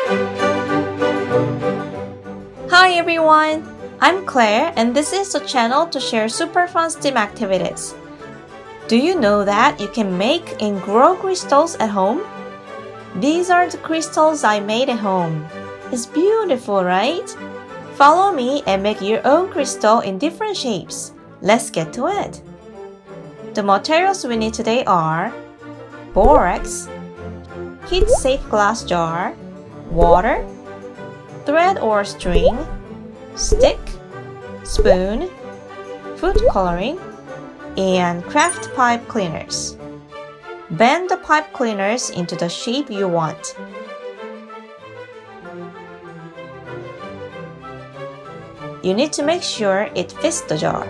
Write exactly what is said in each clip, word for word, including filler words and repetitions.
Hi everyone! I'm Claire and this is the channel to share super fun STEAM activities. Do you know that you can make and grow crystals at home? These are the crystals I made at home. It's beautiful, right? Follow me and make your own crystal in different shapes. Let's get to it. The materials we need today are borax, heat-safe glass jar, water, thread or string, stick, spoon, food coloring, and craft pipe cleaners. Bend the pipe cleaners into the shape you want. You need to make sure it fits the jar.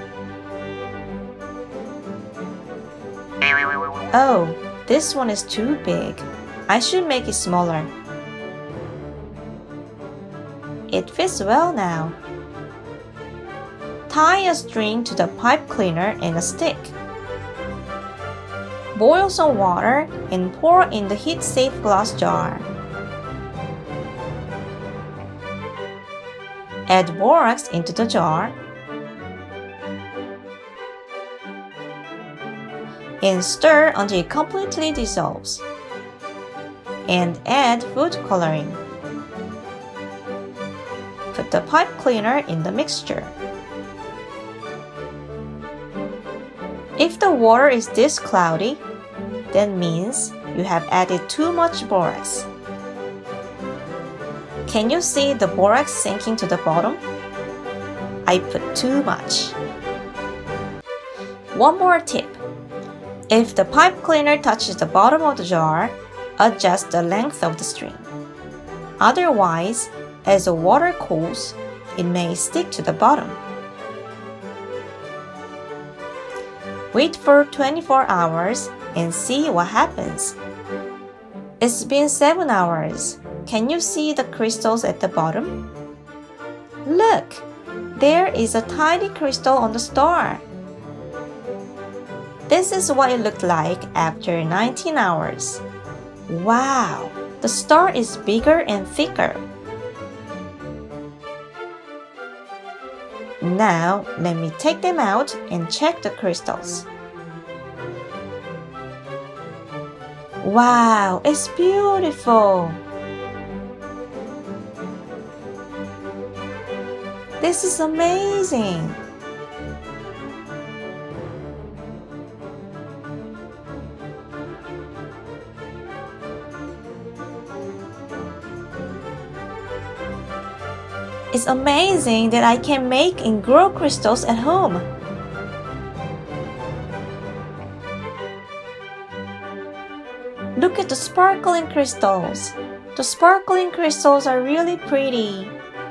Oh, this one is too big. I should make it smaller. It fits well now. Tie a string to the pipe cleaner and a stick. Boil some water and pour in the heat-safe glass jar. Add borax into the jar and stir until it completely dissolves. And add food coloring. Put the pipe cleaner in the mixture. If the water is this cloudy, that means you have added too much borax. Can you see the borax sinking to the bottom? I put too much. One more tip. If the pipe cleaner touches the bottom of the jar, adjust the length of the string. Otherwise, as the water cools, it may stick to the bottom. Wait for twenty-four hours and see what happens. It's been seven hours. Can you see the crystals at the bottom? Look! There is a tiny crystal on the star. This is what it looked like after nineteen hours. Wow! The star is bigger and thicker. Now, let me take them out and check the crystals. Wow, it's beautiful! This is amazing! It's amazing that I can make and grow crystals at home. Look at the sparkling crystals. The sparkling crystals are really pretty.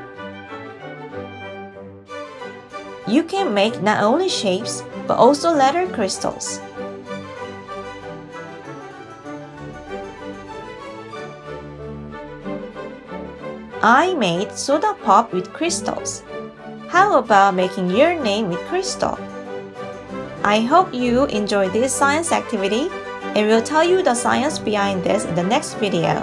You can make not only shapes, but also letter crystals. I made soda pop with crystals. How about making your name with crystal? I hope you enjoy this science activity and will tell you the science behind this in the next video.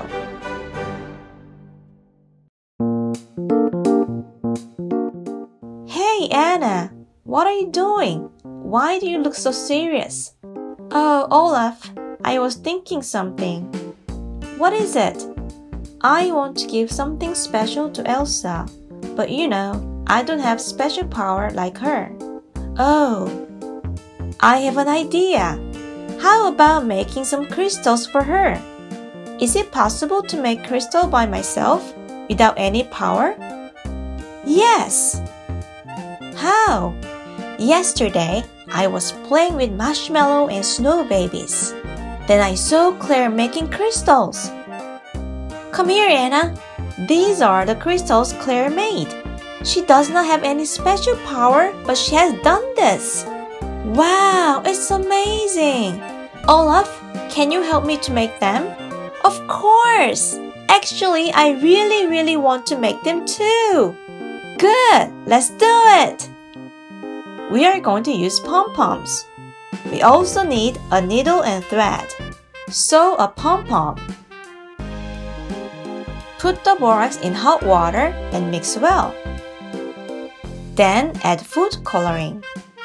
Hey Anna, what are you doing? Why do you look so serious? Oh, Olaf, I was thinking something. What is it? I want to give something special to Elsa, but you know, I don't have special power like her. Oh, I have an idea. How about making some crystals for her? Is it possible to make crystal by myself without any power? Yes! How? Yesterday, I was playing with marshmallow and snow babies. Then I saw Claire making crystals. Come here, Anna. These are the crystals Claire made. She does not have any special power, but she has done this. Wow, it's amazing. Olaf, can you help me to make them? Of course. Actually, I really, really want to make them too. Good, let's do it. We are going to use pom-poms. We also need a needle and thread. Sew a pom-pom. Put the borax in hot water and mix well. Then add food coloring.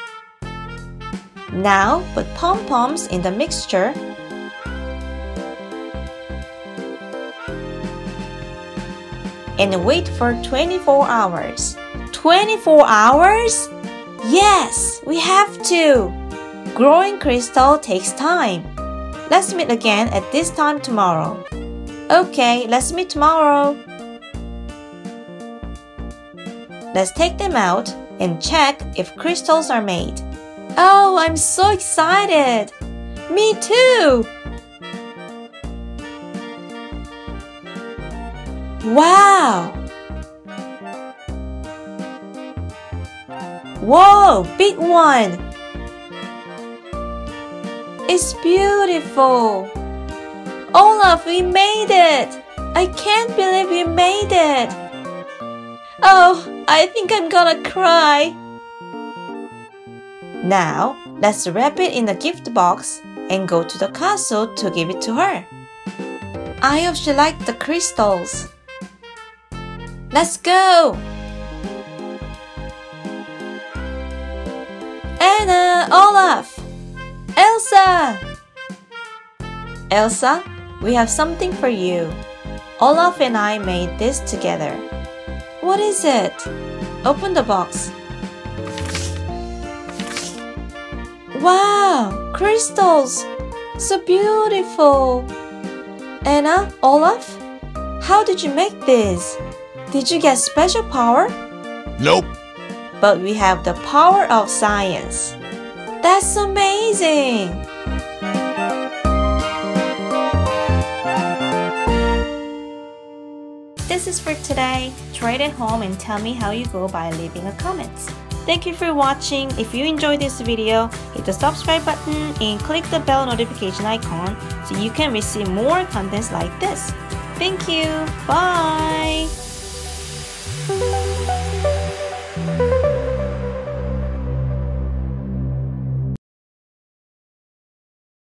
Now put pom-poms in the mixture and wait for twenty-four hours. twenty-four hours? Yes, we have to! Growing crystal takes time. Let's meet again at this time tomorrow. Okay, let's meet tomorrow. Let's take them out and check if crystals are made. Oh, I'm so excited! Me too! Wow! Whoa, big one! It's beautiful! Olaf, we made it! I can't believe we made it! Oh, I think I'm gonna cry! Now, let's wrap it in the gift box and go to the castle to give it to her. I hope she liked the crystals. Let's go! Anna, Olaf, Elsa! Elsa, we have something for you. Olaf and I made this together. What is it? Open the box. Wow, crystals! So beautiful! Anna, Olaf, how did you make this? Did you get special power? Nope. But we have the power of science. That's amazing! This is for today. Try it at home and tell me how you go by leaving a comment. Thank you for watching. If you enjoyed this video, hit the subscribe button and click the bell notification icon so you can receive more contents like this. Thank you. Bye!